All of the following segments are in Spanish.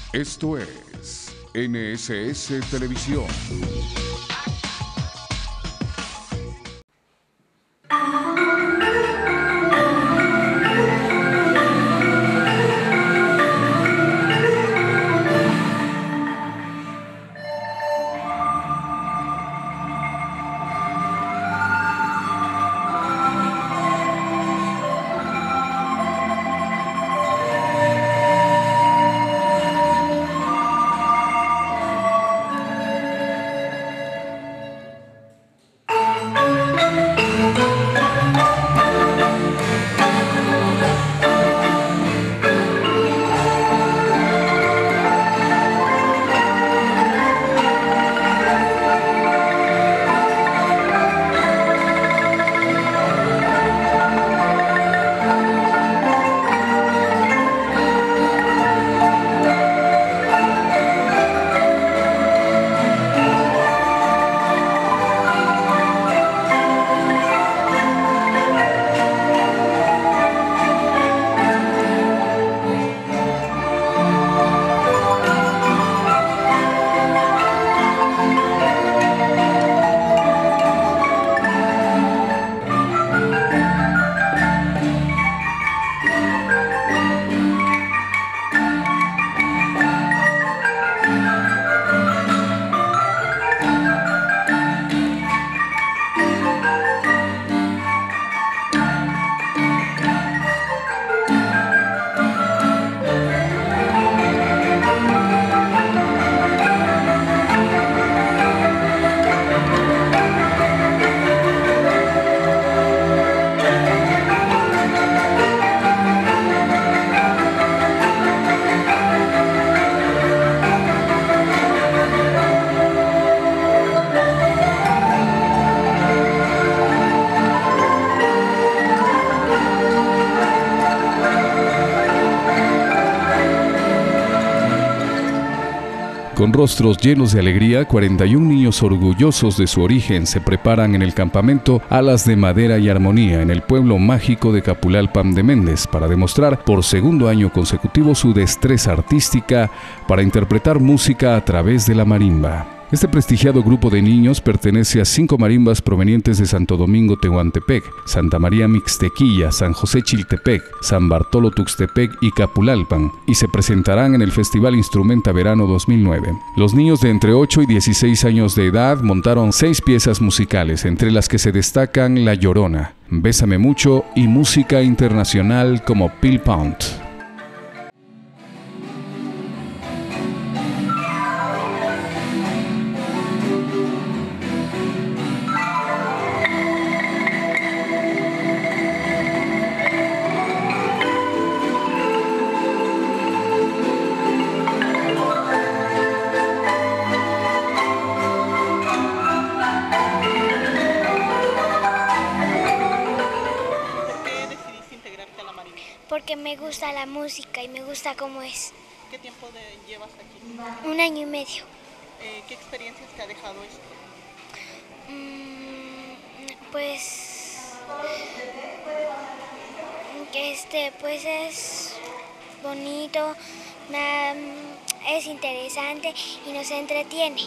Esto es NSS Televisión. Con rostros llenos de alegría, 41 niños orgullosos de su origen se preparan en el campamento Alas de Madera y Armonía en el pueblo mágico de Capulalpan de Méndez para demostrar por segundo año consecutivo su destreza artística para interpretar música a través de la marimba. Este prestigiado grupo de niños pertenece a 5 marimbas provenientes de Santo Domingo Tehuantepec, Santa María Mixtequilla, San José Chiltepec, San Bartolo Tuxtepec y Capulalpan, y se presentarán en el Festival Instrumenta Verano 2009. Los niños de entre 8 y 16 años de edad montaron 6 piezas musicales, entre las que se destacan La Llorona, Bésame Mucho y música internacional como Pill Pound. Porque me gusta la música y me gusta cómo es. ¿Qué tiempo llevas aquí? 1 año y medio. ¿Qué experiencias te ha dejado esto? Pues es bonito, es interesante y nos entretiene.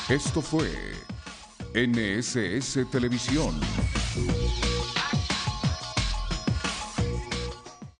Esto fue NSS Televisión.